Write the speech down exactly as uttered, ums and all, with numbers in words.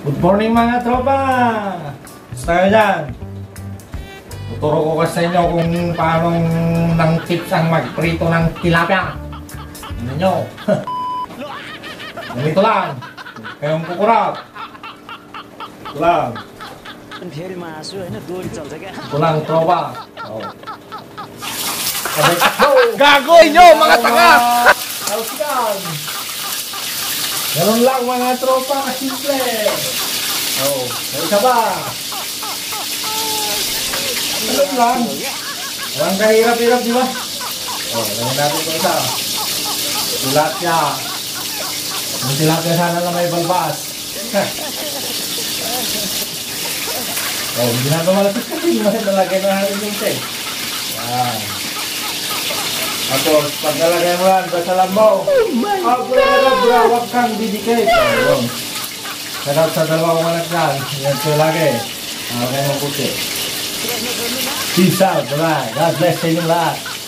Good morning mga tropa! Basta kayo dyan? Tuturo ko kasi sa inyo kung paano ng tips ang magprito ng tilapia. Ano nyo? Ganito lang. Kayong kukurap. Ito lang. Ito lang tropa. Oh. Gago inyo mga tanga! Kalsikan! Ganun lang mga tropa, simple. Oh, may isa ba? Ganun lang. Walang kahirap-hirap, di ba? Oh, gawin natin ito isa. Tilapia. Yung tilapia sana lang may balbas. Oh, hindi na ito malapit kasi mas nalagay na natin yung tek. Yan. Tapos, pag nalagay mo yan, basalan mo. Pag bra-bra, huwag kang didikit. Ayun. Sarap sa dalawang anak yan. Yan siya lagi. Nalagay mo puti. Peace out. Bye. God bless sa inyong lahat.